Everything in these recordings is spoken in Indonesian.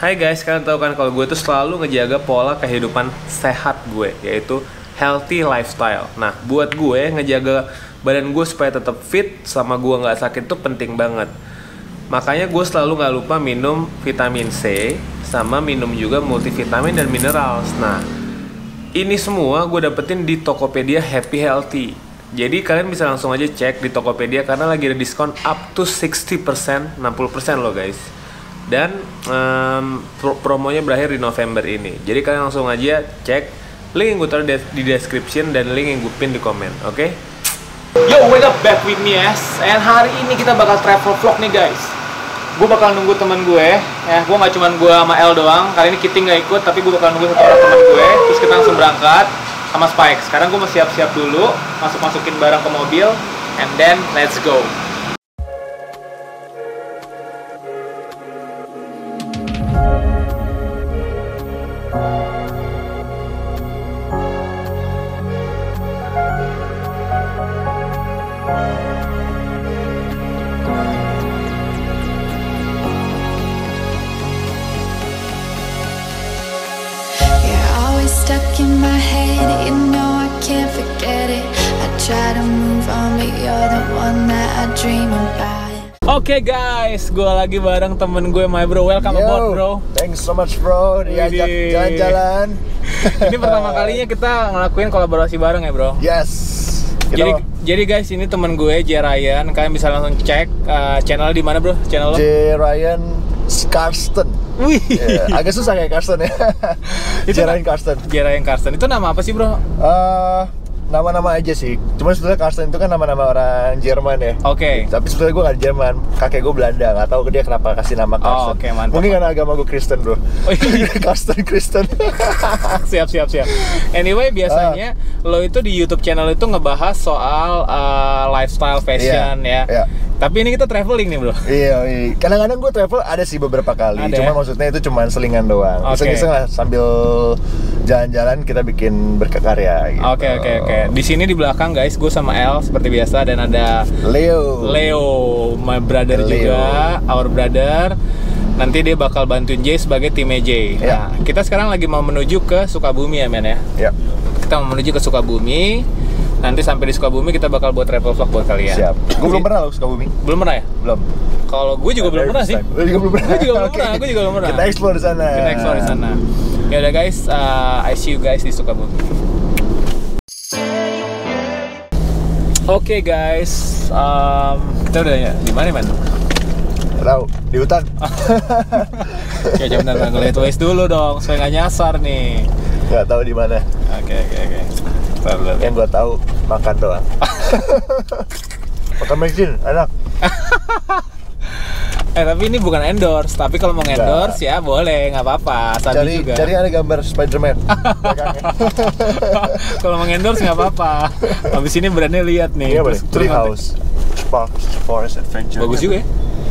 Hai guys, kalian tahu kan kalau gue tuh selalu ngejaga pola kehidupan sehat gue, yaitu healthy lifestyle. Nah, buat gue ngejaga badan gue supaya tetap fit sama gue nggak sakit tuh penting banget. Makanya gue selalu nggak lupa minum vitamin C sama minum juga multivitamin dan minerals. Nah, ini semua gue dapetin di Tokopedia Happy Healthy. Jadi kalian bisa langsung aja cek di Tokopedia karena lagi ada diskon up to 60%, 60% loh guys. Dan promonya berakhir di November ini. Jadi kalian langsung aja cek. Link yang gue taruh di description dan link yang gue pin di komen, oke? Yo, wake up back with me yes. And hari ini kita bakal travel vlog nih guys. Gue bakal nunggu temen gue. Ya, gue nggak cuma gue sama El doang. Kali ini Kitty nggak ikut, tapi gue bakal nunggu satu orang temen gue. Terus kita langsung berangkat sama Spike. Sekarang gue mau siap-siap dulu, masukin barang ke mobil, and then let's go. Stuck in my head, you know I can't forget it. I try to move on, but you're the one that I dream about. Oke guys, gue lagi bareng temen gue, my bro. Welcome aboard bro. Thanks so much bro, diajak jalan-jalan. Ini pertama kalinya kita ngelakuin kolaborasi bareng ya bro. Yes. Jadi guys, ini temen gue J Ryan. Kalian bisa langsung cek channel di mana bro? Channel lo? J Ryan Karsten. Wih, agak susah kayak Karsten ya. J Ryan Karsten. J Ryan Karsten itu nama apa sih bro? Nama-nama aja sih. Cuma sebetulnya Karsten itu kan nama-nama orang Jerman ya. Oke. Tapi sebetulnya gue nggak di Jerman. Kakek gue Belanda. Nggak tahu dia kenapa kasih nama Karsten. Oke, mantap. Mungkin karena agama gue Kristen bro. Oh, iya. Karsten Kristen. Siap. Anyway, biasanya lo itu di YouTube channel itu ngebahas soal lifestyle fashion ya. Tapi ini kita traveling nih bro. Iya. Kadang-kadang gue travel ada sih beberapa kali. Cuma maksudnya itu cuma selingan doang. Iseng-iseng lah sambil jalan-jalan kita bikin berkarya gitu. Oke. Di sini di belakang guys, gue sama El seperti biasa dan ada Leo, my brother juga, our brother. Nanti dia bakal bantuin Jay sebagai tim Jay. Nah, kita sekarang lagi mau menuju ke Sukabumi ya men ya. Iya. Kita mau menuju ke Sukabumi. Nanti sampai di Sukabumi kita bakal buat travel vlog buat kalian. Siap. Gue belum pernah loh Sukabumi. Belum pernah ya? Belum. Kalau gue juga belum pernah sih. Gue juga belum pernah. Kita explore di sana. Ya udah guys, I see you guys di Sukabumi. Oke guys, kita udah ya di mana man? Tahu di hutan. Ya jangan ngeliat Waze dulu dong, saya nggak nyasar nih. Nggak tahu di mana. Oke. Yang gue tahu makan doang. Makan mesin enak. Tapi ini bukan endorse, tapi kalau mau endorse ya boleh, nggak apa-apa. Cari ada gambar Spider-Man. Kalau mau endorse nggak apa-apa. Habis ini brandnya lihat nih. Iya boleh. Treehouse, Forest Adventure. Bagus juga ya.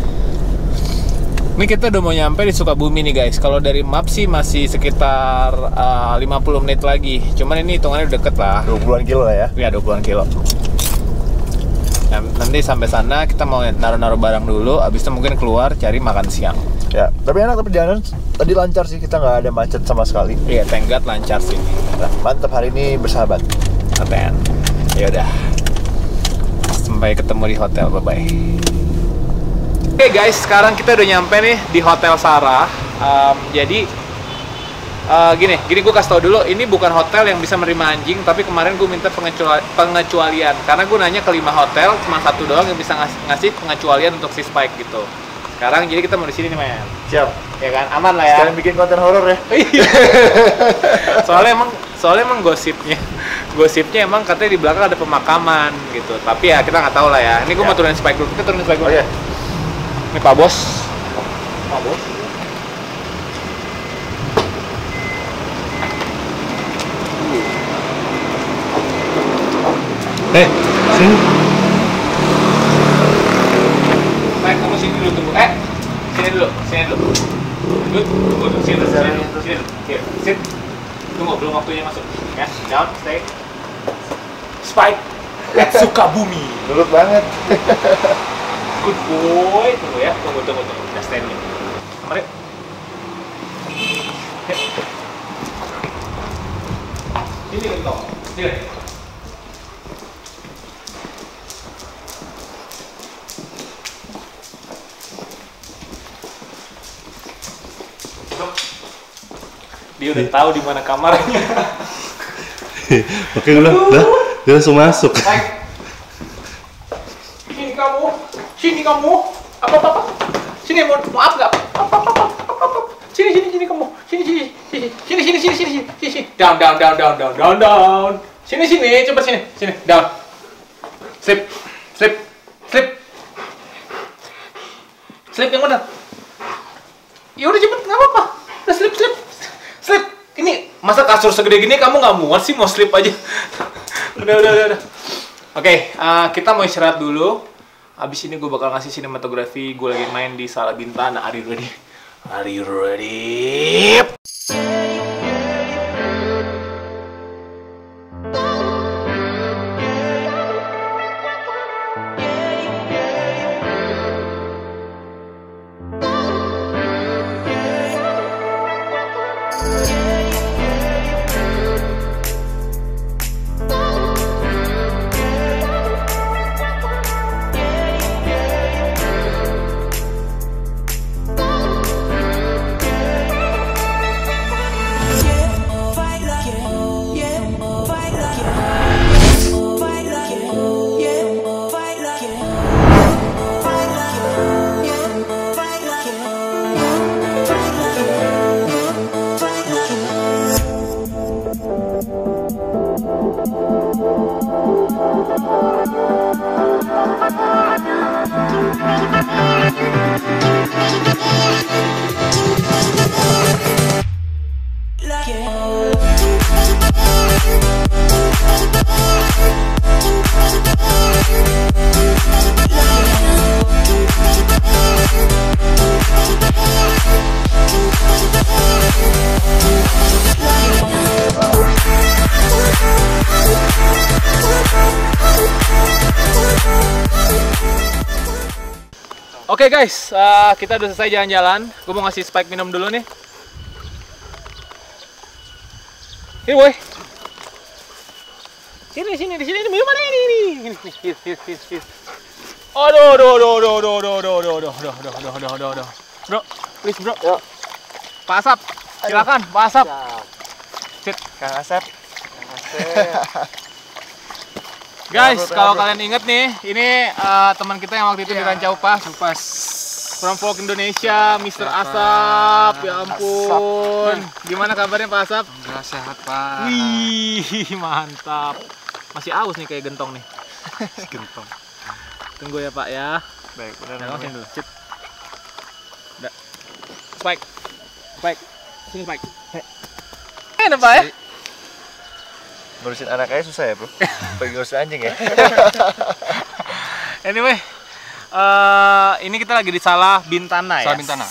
Ini kita udah mau nyampe di Sukabumi nih guys. Kalau dari map sih masih sekitar 50 menit lagi. Cuman ini hitungannya udah deket lah. 20-an kilo lah ya. Iya 20-an kilo. Nah, nanti sampai sana kita mau naruh-naruh barang dulu. Abis itu mungkin keluar cari makan siang. Ya, tapi enak, tapi perjalanan tadi lancar sih, kita nggak ada macet sama sekali. Iya, thank God lancar sih. Nah, mantap, hari ini bersahabat. Aten. Ya udah. Sampai ketemu di hotel, bye-bye. Oke guys, sekarang kita udah nyampe nih di Hotel Sarah. Jadi gini gue kasih tau dulu, ini bukan hotel yang bisa menerima anjing, tapi kemarin gue minta pengecualian karena gue nanya ke 5 hotel, cuma satu doang yang bisa ngasih pengecualian untuk si Spike gitu. Sekarang jadi kita mau di sini nih men. Siap. Ya kan, aman lah ya. Sekarang bikin konten horor ya. soalnya emang gosipnya emang katanya di belakang ada pemakaman gitu. Tapi ya kita nggak tahu lah ya. Ini gue mau turunin Spike dulu. Kita turunin Spike dulu. Oh iya. Ini Pak Bos. Sini. Baik, kamu sini dulu tunggu. Sini dulu. Tunggu, sini dulu. Here, sit. Tunggu, belum waktunya masuk. Ya, down, stay. Spike at Sukabumi. Nurut banget. Good boy. Tunggu ya, tunggu. Udah stand nih. Mari. Sini gentong. Sini. Dia udah tahu di mana kamarnya. Oke, udah, dia langsung masuk. Baik. Sini kamu. Apa? Sini maaf nggak? Apa? Sini kamu. Sini. Down. Sini, cepat sini. Down. Slip. Slip yang mana? Ya udah cepet, nggak apa-apa. Udah slip. Ini masa kasur segede gini kamu nggak muat sih mau slip aja? Udah. Oke, kita mau istirahat dulu. Abis ini gue bakal ngasih sinematografi gue lagi main di Sala Bintana. Are you ready? Oke guys, kita udah selesai jalan-jalan. Gue mau ngasih Spike minum dulu nih. Sini boy. Sini minuman ini. Aduh. Bro, please bro. Yuk. Pak Asap, silakan Pak Asap. Sit. Kang Asep. Guys, kalau kalian inget nih, ini teman kita yang waktu itu di Ranca Upas. From Folk Indonesia, Mr. Asap. Ya ampun. Gimana kabarnya Pak Asap? Udah sehat, Pak. Wih, mantap. Masih aus nih kayak gentong nih. Gentong. Tunggu ya Pak ya. Baik, benar. Sini dulu. Sit. Udah. Spike. Sini Spike. Enak Pak ya? Ngurusin anak aja susah ya bro? Bagi ngurusin anjing ya? Anyway, ini kita lagi di Sala Bintana ya? Sala Bintana.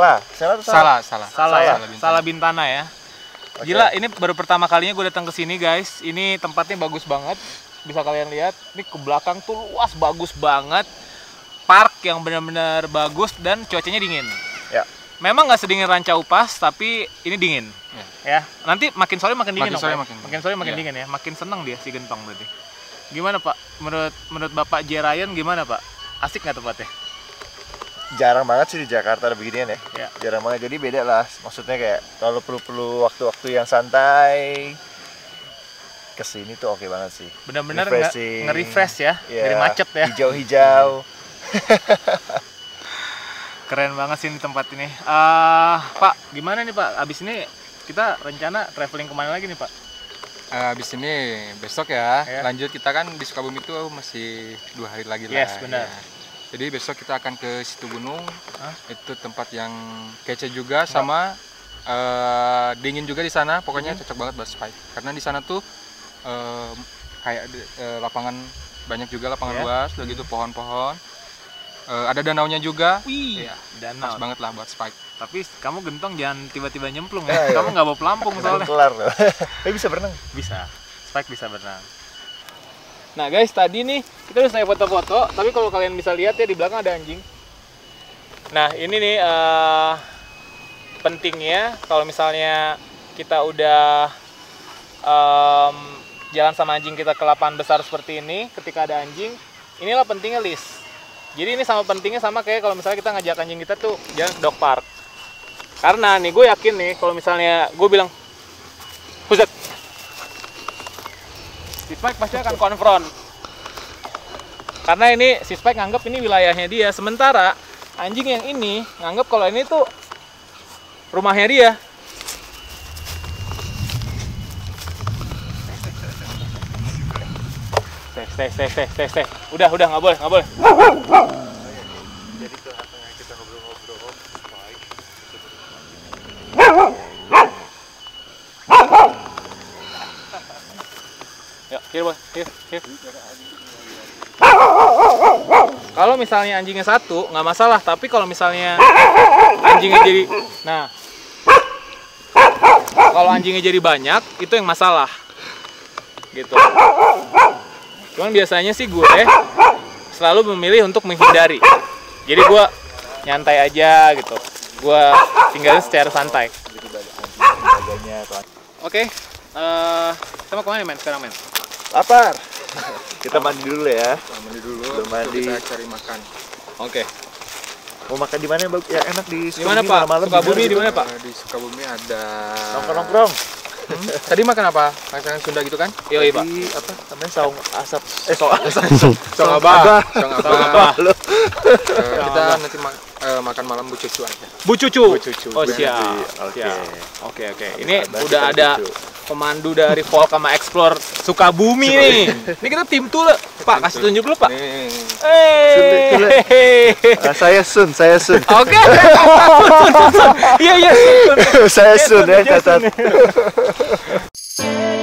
Sala Bintana ya. Okay. Gila, ini baru pertama kalinya gue datang ke sini guys. Ini tempatnya bagus banget. Bisa kalian lihat, ini ke belakang tuh luas, bagus banget. Park yang benar-benar bagus dan cuacanya dingin. Ya. Memang nggak sedingin Ranca Upas, tapi ini dingin. Ya. Nanti makin sore makin dingin. Makin sore makin dingin ya. Makin seneng dia si gentong berarti. Gimana Pak? Menurut Bapak J. Ryan gimana Pak? Asik nggak tempatnya? Jarang banget sih di Jakarta ada beginian ya. Ya. Jarang banget, jadi beda lah. Maksudnya kayak kalau perlu waktu-waktu yang santai, kesini tuh oke banget sih. Benar-benar Refreshing. nge-refresh ya, dari macet ya. Hijau-hijau. Keren banget sih ini tempat ini. Pak, gimana nih Pak? Abis ini kita rencana traveling kemana lagi nih Pak? Abis ini besok ya, Ya. lanjut kita kan di Sukabumi itu masih 2 hari lagi lah. Yes, benar. Ya. Jadi besok kita akan ke Situ Gunung. Itu tempat yang kece juga, sama dingin juga di sana. Pokoknya cocok banget buat Spike. Karena di sana tuh kayak lapangan, banyak juga lapangan luas, udah gitu pohon-pohon. Ada danaunya juga. Wih, ya, danau. pas banget lah buat Spike. Tapi kamu gentong jangan tiba-tiba nyemplung ya. Kamu nggak bawa pelampung Belum soalnya. kelar loh. Tapi bisa berenang. Bisa. Spike bisa berenang. Nah guys, tadi nih kita udah selesai foto-foto, tapi kalau kalian bisa lihat ya di belakang ada anjing. Nah ini nih pentingnya kalau misalnya kita udah jalan sama anjing kita ke lapangan besar seperti ini, ketika ada anjing, inilah pentingnya list. Jadi ini sama pentingnya sama kayak kalau misalnya kita ngajak anjing kita tuh jalan ke dog park. Karena nih gue yakin nih kalau misalnya gue bilang Huset, si Spike pasti akan konfront. Karena ini si Spike nganggap ini wilayahnya dia, sementara anjing yang ini nganggap kalau ini tuh rumahnya dia. Stay. Udah, nggak boleh. Jadi ke tengah kita ngobrol-ngobrol, Spike. Yuk, here boy, here. Kalau misalnya anjingnya satu nggak masalah, tapi kalau misalnya anjingnya jadi, nah, kalau anjingnya jadi banyak itu yang masalah, gitu. Cuman biasanya sih gue selalu memilih untuk menghindari. Jadi gue nyantai aja gitu. Gue tinggalin secara santai. Oke, kita mau kemana men sekarang men? Lapar. Kita mandi dulu ya. Mandi dulu. Belum mandi. Kita cari makan. Oke. Mau makan di mana ya? Ya enak di Di mana Pak? malam-malam Sukabumi dinner di mana gitu. Pak? Di Sukabumi ada. Nongkrong. Tadi makan apa? Makanan Sunda gitu kan? Yoi Pak. Di apa namanya saung asap. Saung asap. Song Abah. Abah. Kita nanti makan malam Bu Cucu aja. Bu Cucu. Oh Bu siap. Cucu. Oke. Oke. Ini Berarti udah kita ada Bu Cucu. pemandu dari Volcama Explore Sukabumi nih. Ini kita tim tuh lah. Pak, kasih tunjuk dulu Pak. Nih. Saya Sun. Oke. Iya. Saya Sun ya catat.